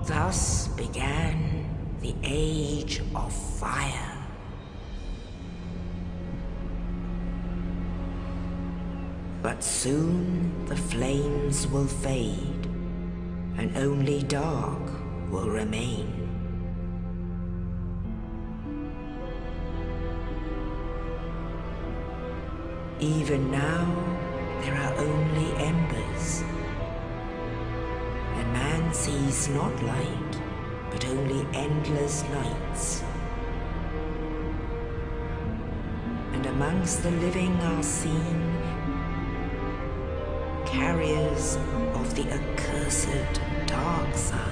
Thus began the Age of Fire. But soon the flames will fade, and only dark will remain. Even now, there are only embers, and man sees not light, but only endless nights. And amongst the living are seen carriers of the accursed dark side.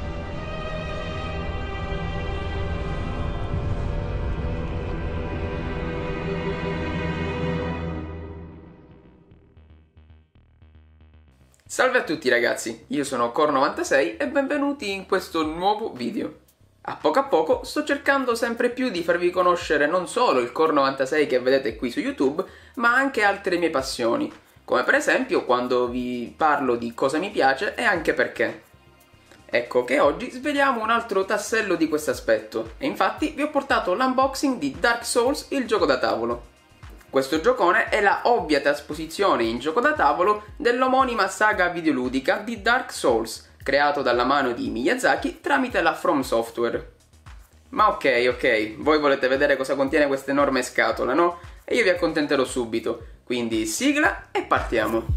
Salve a tutti ragazzi, io sono Core96 e benvenuti in questo nuovo video. A poco sto cercando sempre più di farvi conoscere non solo il Core96 che vedete qui su YouTube, ma anche altre mie passioni, come per esempio quando vi parlo di cosa mi piace e anche perché. Ecco che oggi sveliamo un altro tassello di questo aspetto, e infatti vi ho portato l'unboxing di Dark Souls, il gioco da tavolo. Questo giocone è la ovvia trasposizione in gioco da tavolo dell'omonima saga videoludica di Dark Souls, creato dalla mano di Miyazaki tramite la From Software. Ma ok, voi volete vedere cosa contiene questa enorme scatola, no? E io vi accontenterò subito, quindi sigla e partiamo!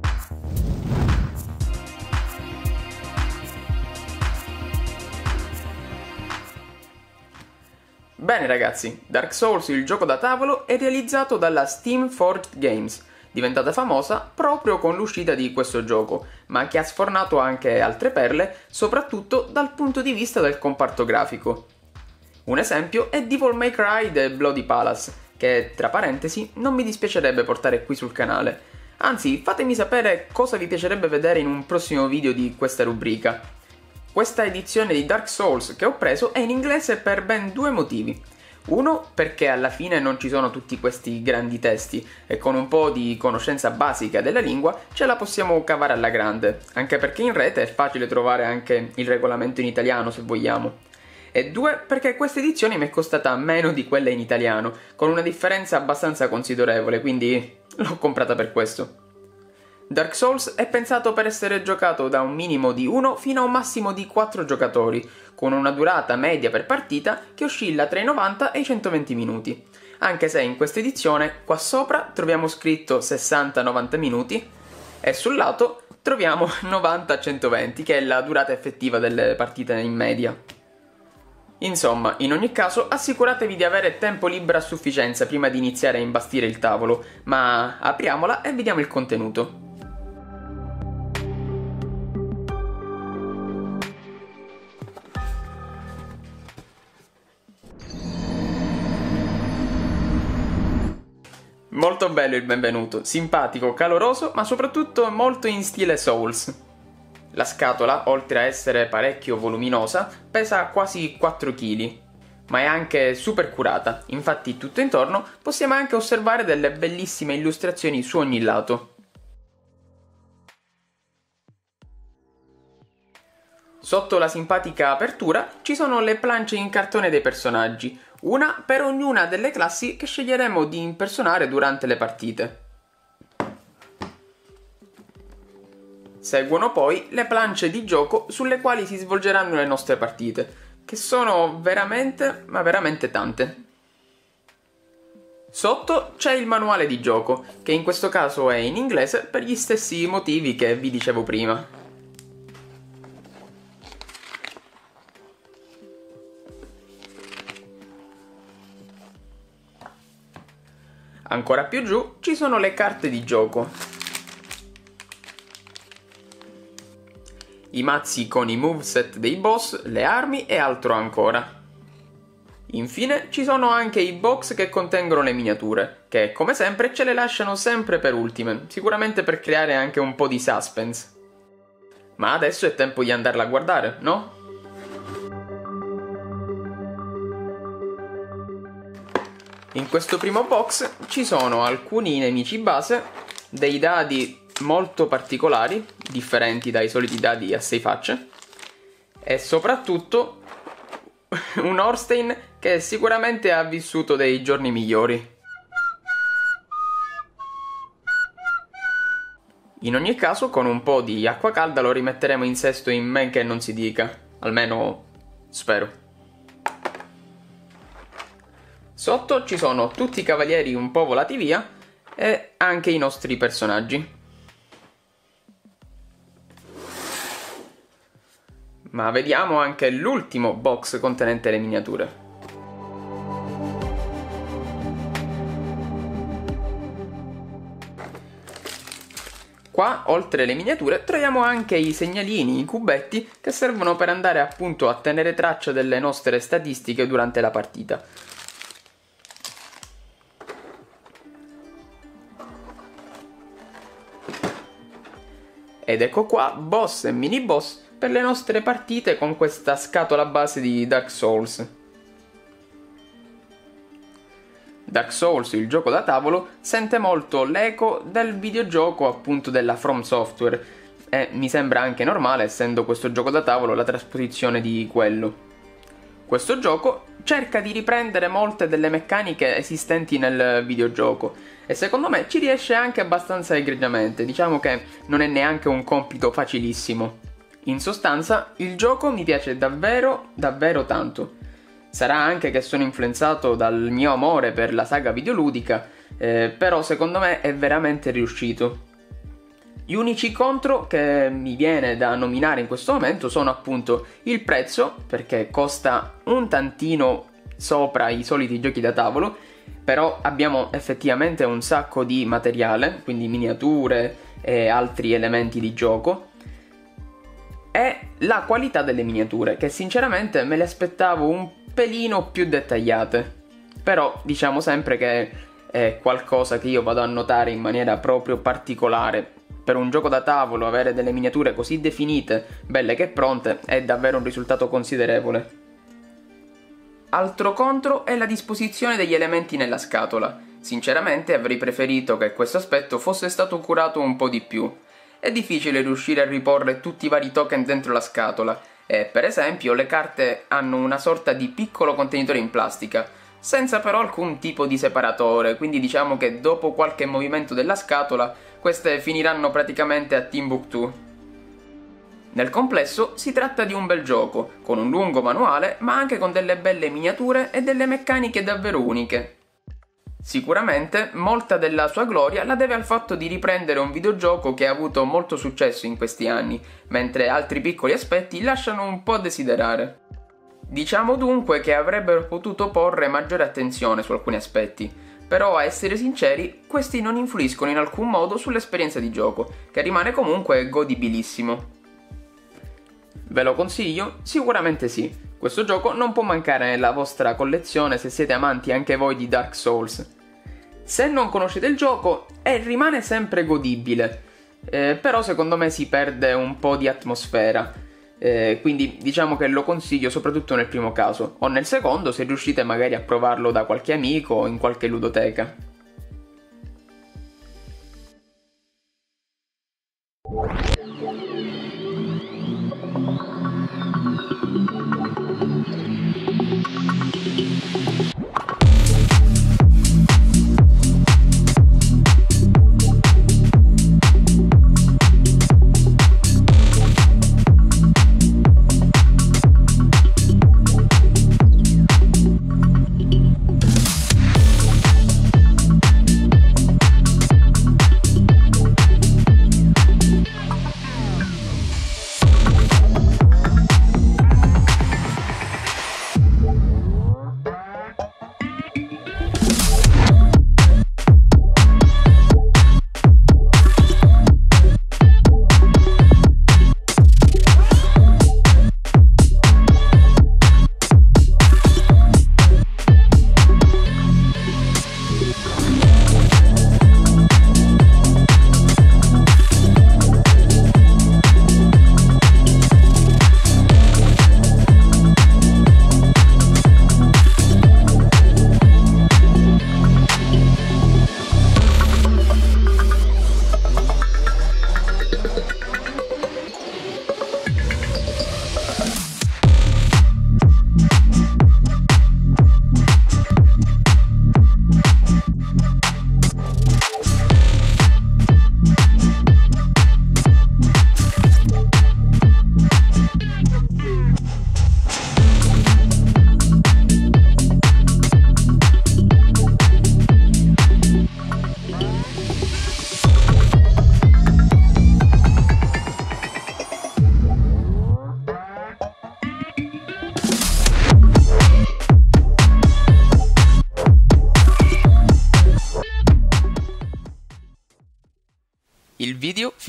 Bene ragazzi, Dark Souls, il gioco da tavolo, è realizzato dalla Steam Forged Games, diventata famosa proprio con l'uscita di questo gioco, ma che ha sfornato anche altre perle, soprattutto dal punto di vista del comparto grafico. Un esempio è Devil May Cry The Bloody Palace, che tra parentesi non mi dispiacerebbe portare qui sul canale. Anzi, fatemi sapere cosa vi piacerebbe vedere in un prossimo video di questa rubrica. Questa edizione di Dark Souls che ho preso è in inglese per ben due motivi. Uno, perché alla fine non ci sono tutti questi grandi testi e con un po' di conoscenza basica della lingua ce la possiamo cavare alla grande, anche perché in rete è facile trovare anche il regolamento in italiano se vogliamo. E due, perché questa edizione mi è costata meno di quella in italiano, con una differenza abbastanza considerevole, quindi l'ho comprata per questo. Dark Souls è pensato per essere giocato da un minimo di 1 fino a un massimo di 4 giocatori, con una durata media per partita che oscilla tra i 90 e i 120 minuti, anche se in questa edizione qua sopra troviamo scritto 60-90 minuti e sul lato troviamo 90-120, che è la durata effettiva delle partite in media. Insomma, in ogni caso assicuratevi di avere tempo libero a sufficienza prima di iniziare a imbastire il tavolo, ma apriamola e vediamo il contenuto. Molto bello il benvenuto, simpatico, caloroso, ma soprattutto molto in stile Souls. La scatola, oltre a essere parecchio voluminosa, pesa quasi 4 kg, ma è anche super curata, infatti tutto intorno possiamo anche osservare delle bellissime illustrazioni su ogni lato. Sotto la simpatica apertura ci sono le planche in cartone dei personaggi, una per ognuna delle classi che sceglieremo di impersonare durante le partite. Seguono poi le planche di gioco sulle quali si svolgeranno le nostre partite, che sono veramente, ma veramente tante. Sotto c'è il manuale di gioco, che in questo caso è in inglese per gli stessi motivi che vi dicevo prima. Ancora più giù ci sono le carte di gioco, i mazzi con i moveset dei boss, le armi e altro ancora. Infine ci sono anche i box che contengono le miniature, che come sempre ce le lasciano sempre per ultime, sicuramente per creare anche un po' di suspense. Ma adesso è tempo di andarla a guardare, no? In questo primo box ci sono alcuni nemici base, dei dadi molto particolari, differenti dai soliti dadi a 6 facce, e soprattutto un Ornstein che sicuramente ha vissuto dei giorni migliori. In ogni caso, con un po' di acqua calda lo rimetteremo in sesto in men che non si dica, almeno spero. Sotto ci sono tutti i cavalieri un po' volati via e anche i nostri personaggi. Ma vediamo anche l'ultimo box contenente le miniature. Qua, oltre le miniature, troviamo anche i segnalini, i cubetti, che servono per andare appunto a tenere traccia delle nostre statistiche durante la partita. Ed ecco qua, boss e mini boss per le nostre partite con questa scatola base di Dark Souls. Dark Souls, il gioco da tavolo, sente molto l'eco del videogioco appunto della From Software e mi sembra anche normale, essendo questo gioco da tavolo la trasposizione di quello. Questo gioco cerca di riprendere molte delle meccaniche esistenti nel videogioco e secondo me ci riesce anche abbastanza egregiamente, diciamo che non è neanche un compito facilissimo. In sostanza, il gioco mi piace davvero, davvero tanto. Sarà anche che sono influenzato dal mio amore per la saga videoludica, però secondo me è veramente riuscito. Gli unici contro che mi viene da nominare in questo momento sono appunto il prezzo, perché costa un tantino sopra i soliti giochi da tavolo, però abbiamo effettivamente un sacco di materiale, quindi miniature e altri elementi di gioco, e la qualità delle miniature, che sinceramente me le aspettavo un pelino più dettagliate, però diciamo sempre che è qualcosa che io vado a notare in maniera proprio particolare. Per un gioco da tavolo avere delle miniature così definite, belle che pronte, è davvero un risultato considerevole. Altro contro è la disposizione degli elementi nella scatola. Sinceramente avrei preferito che questo aspetto fosse stato curato un po' di più. È difficile riuscire a riporre tutti i vari token dentro la scatola, e per esempio le carte hanno una sorta di piccolo contenitore in plastica, senza però alcun tipo di separatore, quindi diciamo che dopo qualche movimento della scatola queste finiranno praticamente a Timbuktu. Nel complesso si tratta di un bel gioco, con un lungo manuale ma anche con delle belle miniature e delle meccaniche davvero uniche. Sicuramente molta della sua gloria la deve al fatto di riprendere un videogioco che ha avuto molto successo in questi anni, mentre altri piccoli aspetti lasciano un po' a desiderare. Diciamo dunque che avrebbero potuto porre maggiore attenzione su alcuni aspetti, però a essere sinceri, questi non influiscono in alcun modo sull'esperienza di gioco, che rimane comunque godibilissimo. Ve lo consiglio? Sicuramente sì. Questo gioco non può mancare nella vostra collezione se siete amanti anche voi di Dark Souls. Se non conoscete il gioco, rimane sempre godibile, però secondo me si perde un po' di atmosfera, quindi diciamo che lo consiglio soprattutto nel primo caso, o nel secondo se riuscite magari a provarlo da qualche amico o in qualche ludoteca.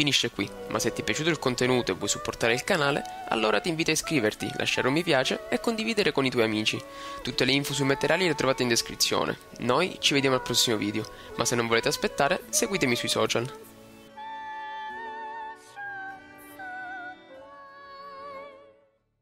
finisce qui, ma se ti è piaciuto il contenuto e vuoi supportare il canale, allora ti invito a iscriverti, lasciare un mi piace e condividere con i tuoi amici. Tutte le info sui materiali le trovate in descrizione. Noi ci vediamo al prossimo video, ma se non volete aspettare, seguitemi sui social.